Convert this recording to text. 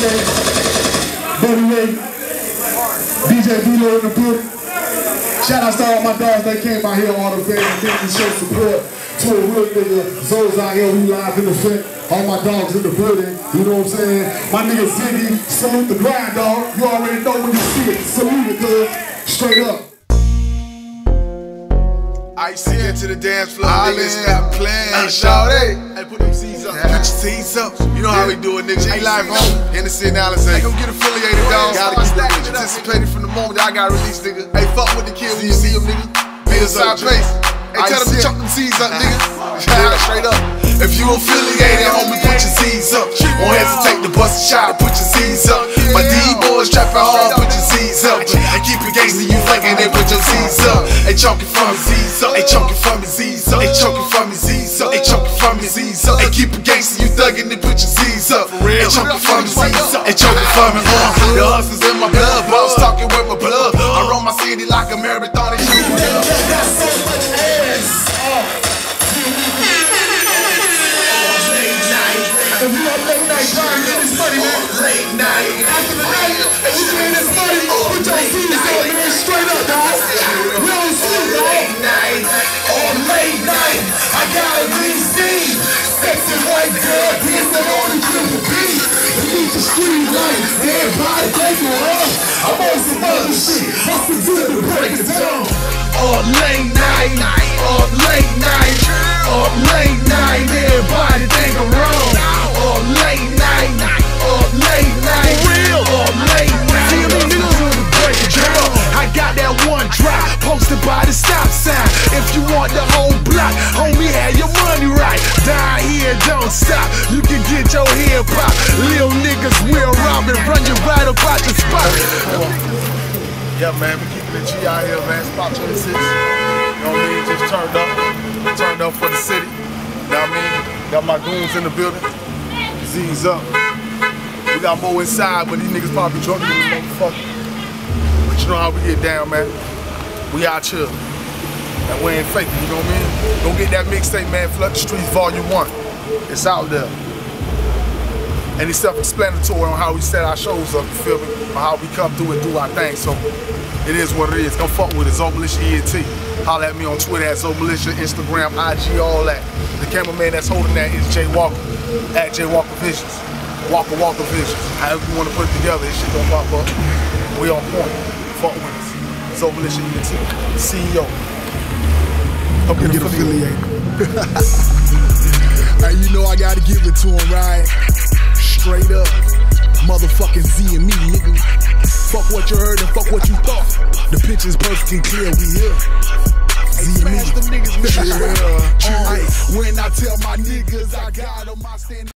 Buddy Ray, DJ D-Lo in the building. Shout out to all my dogs that came out here on the band and show support to a real nigga. Zoe's out here, we live in the fit. All my dogs in the building, you know what I'm saying? My nigga Ziggy, salute the grind, dog. You already know when you see it. Salute it, cuz. Straight up. I see it to the dance floor, niggas stop playing. Shawty, hey, put them C's up. Put your C's up. You know how we do it, nigga. G-Life home in the city analysis. Hey, come get affiliated, dog. Gotta keep it anticipating from the moment that I got released, nigga. Hey, fuck with the kids when you see them, nigga. Nigga, side place. Hey, tell them to chop them C's up, nigga. Straight up. If you affiliated, homie, put your C's up. Won't hesitate to bust a shot, put your C's up. My D-boys trapping hard, put your C's up. And keep it gangsta, you thinking they put your C's up. Hey, choking from me, C's up. Hey, choking from me, C's up. Hey, choking from me, C's up. Hey, choking from me, C's up. Hey, keep it gangsta, you thugging, they put your C's up. Hey, choking from me, C's up. Hey, choking from me, the hustle's in my blood, boss talking with my blood. I run my city like a marathon and shoot. If you want late night grind, get this money, man. Late night. After the night, if you get this money, put your C's up, man. Straight up, dog. We don't sleep, dog. Late night. On late night, I got a DC. Sexy white girl, dancing on the triple B. We need the street light. Everybody taking up. I'm on some other shit. Hustle to the break it down. On late night. On late night. On late night. Everybody think I'm wrong. All late night, all late night, real, all late night. See me niggas on the break it down. I got that one drop posted by the stop sign. If you want the whole block, homie, have your money right. Down here, don't stop. You can get your head pop. Little niggas will rob and run you right up out the spot. Yeah, man, we keeping the G out here, man. Spot 26. You know what I mean? Just turned up for the city. You know what I mean? Got my goons in the building. Z's up. We got more inside, but these niggas probably drunk in this motherfucker. But you know how we get down, man. We out here. And we ain't faking, you know what I mean? Go get that mixtape, man. Flood the Streets Volume 1. It's out there. And it's self-explanatory on how we set our shows up, you feel me? On how we come through and do our thing. So it is what it is. Come fuck with it. Zomilitia ENT. Holler at me on Twitter at Zomilitia, Instagram, IG, all that. The cameraman that's holding that is Jay Walker. At Jay Walker Visions. Walker Visions. However you want to put it together, this shit don't pop up. We on point. Fuck with us. Zomilitia ENT. CEO. Hope you get affiliated. Hey, you know I gotta give it to him, right? Straight up. Motherfucking Z and me, nigga. Fuck what you heard and fuck what you thought. The picture's perfectly clear, we here. Z and me. When I tell my niggas I got them, I stand